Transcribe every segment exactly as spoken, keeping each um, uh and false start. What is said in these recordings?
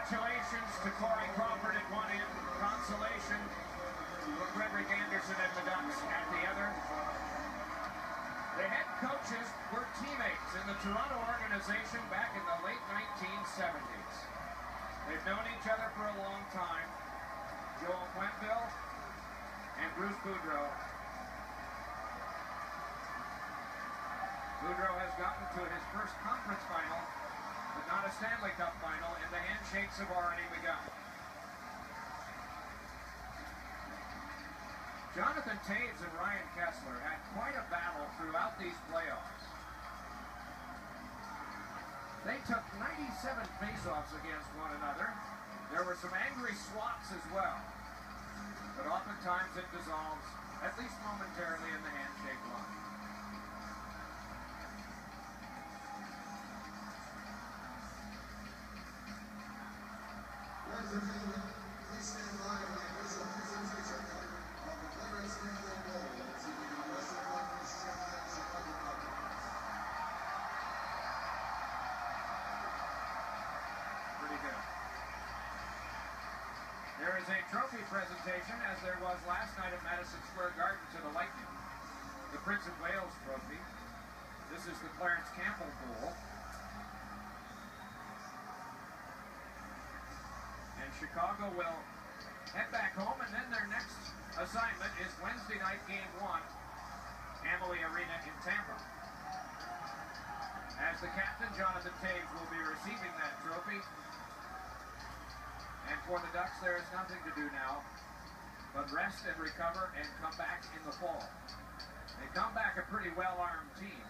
Congratulations to Corey Crawford at one end, consolation for Frederick Anderson and the Ducks at the other. The head coaches were teammates in the Toronto organization back in the late nineteen seventies. They've known each other for a long time. Joel Quenneville and Bruce Boudreau. Boudreau has gotten to his first conference final, but not a Stanley Cup final, and the handshakes have already begun. Jonathan Toews and Ryan Kessler had quite a battle throughout these playoffs. They took ninety-seven faceoffs against one another. There were some angry swaps as well, but oftentimes it dissolves, at least momentarily, in the handshake line. Ladies and gentlemen, please stand by for the official presentation of the Clarence Campbell Bowl to the Western Conference Champion Chicago Blackhawks. Pretty good. There is a trophy presentation, as there was last night at Madison Square Garden to the Lightning. The Prince of Wales Trophy. This is the Clarence Campbell Bowl. And Chicago will head back home, and then their next assignment is Wednesday night game one, Amalie Arena in Tampa. As the captain, Jonathan Toews, will be receiving that trophy. And for the Ducks, there is nothing to do now but rest and recover and come back in the fall. They come back a pretty well-armed team,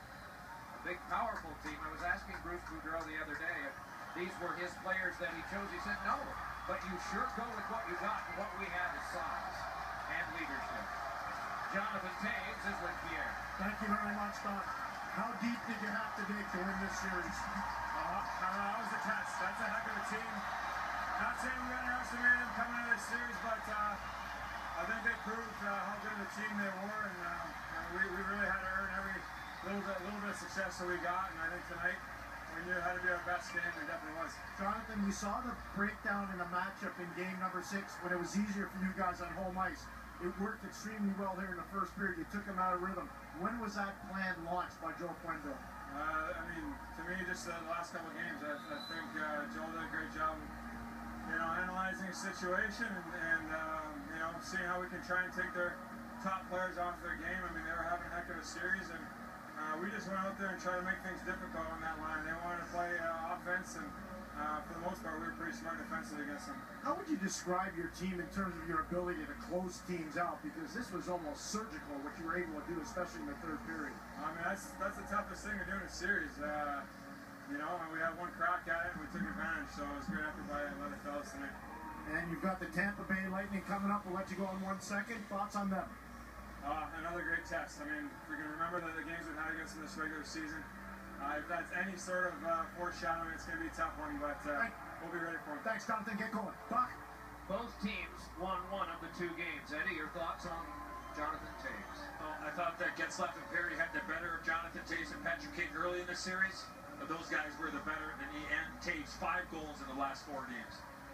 a big, powerful team. I was asking Bruce Boudreau the other day if these were his players that he chose. He said, no, but you sure go with what you got, and what we have is size and leadership. Jonathan Toews is with Pierre. Thank you very much, Doc. How deep did you have to dig to win this series? Uh, uh, that was the test. That's a heck of a team. Not saying we underestimated them coming into this series, but uh, I think they proved uh, how good of a team they were, and, uh, and we, we really had to earn every little bit, little bit of success that we got, and I think tonight we knew how to be our best game. It definitely was. Jonathan, we saw the breakdown in the matchup in game number six when it was easier for you guys on home ice. It worked extremely well there in the first period. You took them out of rhythm. When was that plan launched by Joel Quenneville? Uh, I mean, to me, just uh, the last couple of games, I, I think uh, Joel did a great job, you know, analyzing the situation and, and um, you know, seeing how we can try and take their top players off their game. I mean, they were having a heck of a series, and uh, we just went out there and tried to make things difficult on that line. They wanted to play uh, offense, and uh, for the most part, we were pretty smart defensively against them. How would you describe your team in terms of your ability to close teams out? Because this was almost surgical, what you were able to do, especially in the third period. I mean, that's that's the toughest thing to do in a series. Uh, you know, and we had one crack at it, and we took advantage, so it was great effort by the other fellas tonight. And you've got the Tampa Bay Lightning coming up. We'll let you go in one second. Thoughts on them? Uh, another great test. I mean, if we can remember that the games we've had against them this regular season, uh, if that's any sort of uh, foreshadowing, it's going to be a tough one, but uh, we'll be ready for it. Thanks, Jonathan. Get going. Doc? Both teams won one of the two games. Eddie, your thoughts on Jonathan Toews? Well, I thought that Getzlaf and Perry had the better of Jonathan Toews and Patrick Kane early in the series. But those guys were the better, and he and Toews five goals in the last four games.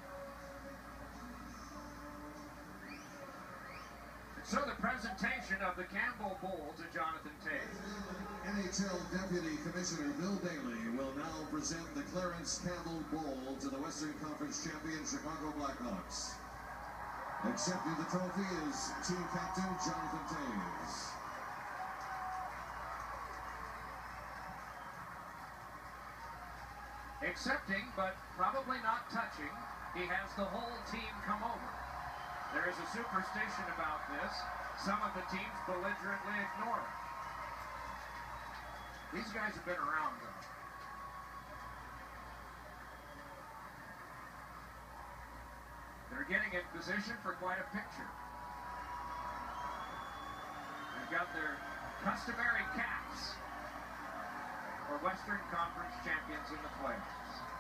So the presentation of the Campbell Bowl to Jonathan Toews. N H L Deputy Commissioner Bill Daly will now present the Clarence Campbell Bowl to the Western Conference champion Chicago Blackhawks. Accepting the trophy is team captain Jonathan Toews. Accepting, but probably not touching, he has the whole team come over. There is a superstition about this. Some of the teams belligerently ignore it. These guys have been around, though. They're getting in position for quite a picture. They've got their customary caps for Western Conference champions in the playoffs.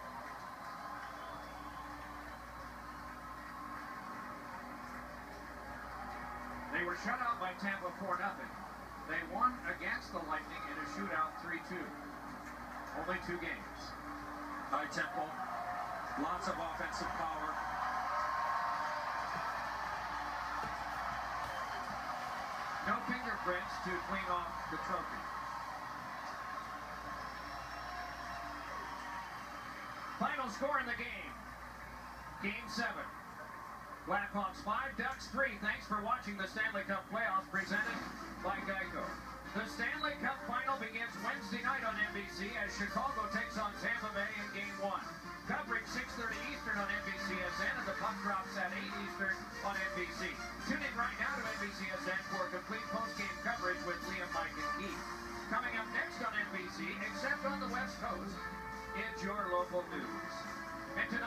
They were shut out by Tampa four nothing. They won against the Lightning in a shootout three two. Only two games. High tempo, Lots of offensive power. No fingerprints to clean off the trophy. Final score in the game. Game seven. Blackhawks five, Ducks three. Thanks for watching the Stanley Cup playoffs presented by Geico. The Stanley Cup final begins Wednesday night on N B C as Chicago takes on Tampa Bay in Game one. Coverage six thirty Eastern on N B C S N, and the puck drops at eight Eastern on N B C. Tune in right now to N B C S N for complete post-game coverage with Liam, Mike, and Keith. Coming up next on N B C, except on the West Coast, it's your local news. And